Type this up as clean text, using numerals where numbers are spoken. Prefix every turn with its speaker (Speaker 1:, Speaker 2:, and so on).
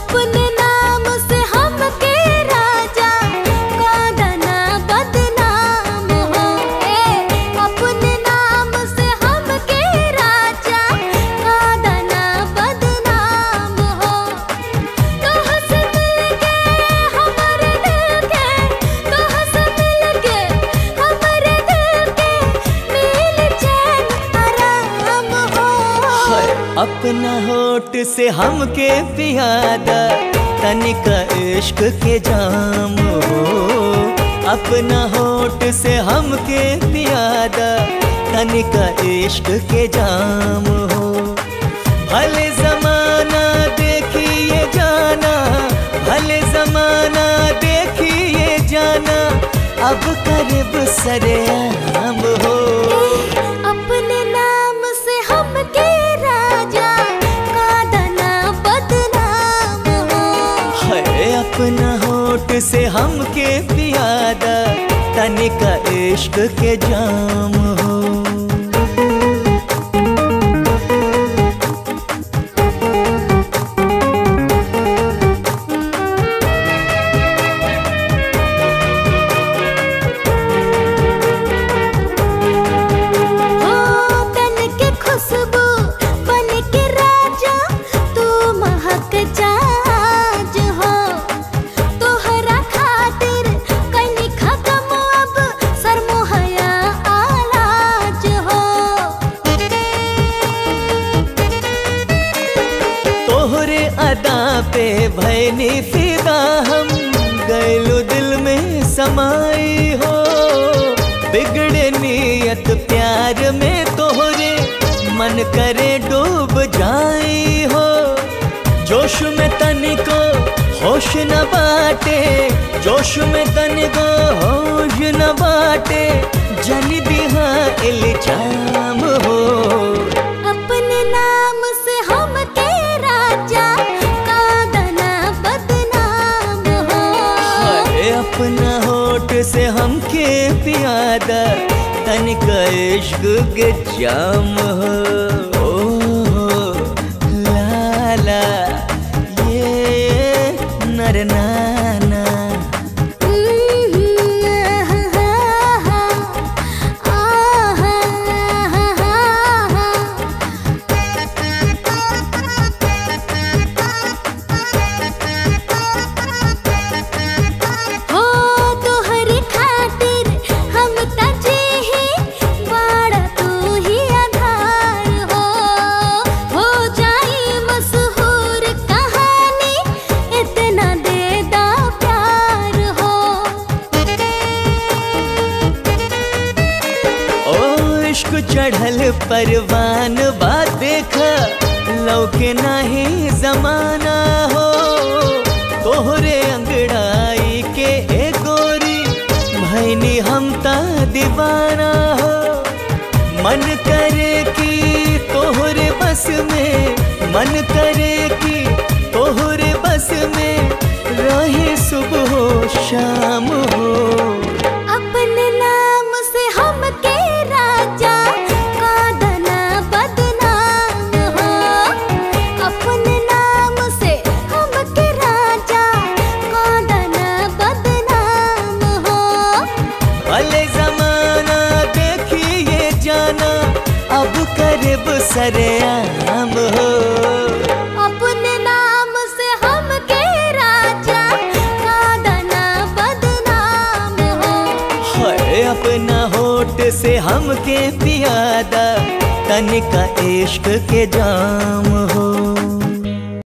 Speaker 1: अपने नाम से हमके राजा कादना बदनाम हो। अपने नाम से हमके राजा कादना बदनाम हो। तुहसे मिलके हमारे दिल के, तुहसे मिलके हमारे दिल के मिल चैन आराम हो।
Speaker 2: अपना होठ से हमके पियादा तनिका इश्क के जाम हो। अपना होठ से हमके पियादा तनिका इश्क के जाम हो। भले जमाना देखिए जाना, भले जमाना देखिए जाना, अब करीब सरेआम हो।
Speaker 1: अपने नाम से हमके राजा कादना बदनाम हो।
Speaker 2: अपना होठ से हमके पियादा तनिका इश्क के जाम हो। अदा पे भैनी फिदा हम गैलो दिल में समाई हो। बिगड़े नियत प्यार में तोहरे मन करे डूब जाई हो। जोश में तनिको होश न बाटे, जोश में तनिको होश न बाटे, जन दिहा इल्जाम हो।
Speaker 1: अपने नाम से हमके राजा कादना बदनाम हो।
Speaker 2: अपना होठ से हमके पियादा तनिका इश्क के जाम हो। लाला ये नरनाना चढ़ल परवान बात देखा लौके नाही जमाना हो। तोहरे अंगड़ाई के ए गोरी भैनी हम ता दीवाना हो। मन करे कि तोहरे बस में, मन करे कि तोहरे बस में रहे सुबह हो शाम हो।
Speaker 1: अपने नाम से हमके राजा कादना बदनाम हो। अपने नाम से हमके राजा कादना बदनाम हो।
Speaker 2: भले जमाना देखिए जाना, अब करीब सरेआम हो।
Speaker 1: अपने नाम से हमके राजा कादना बदनाम हो।
Speaker 2: अपना होठ से हमके पियादा तनिका इश्क के जाम हो।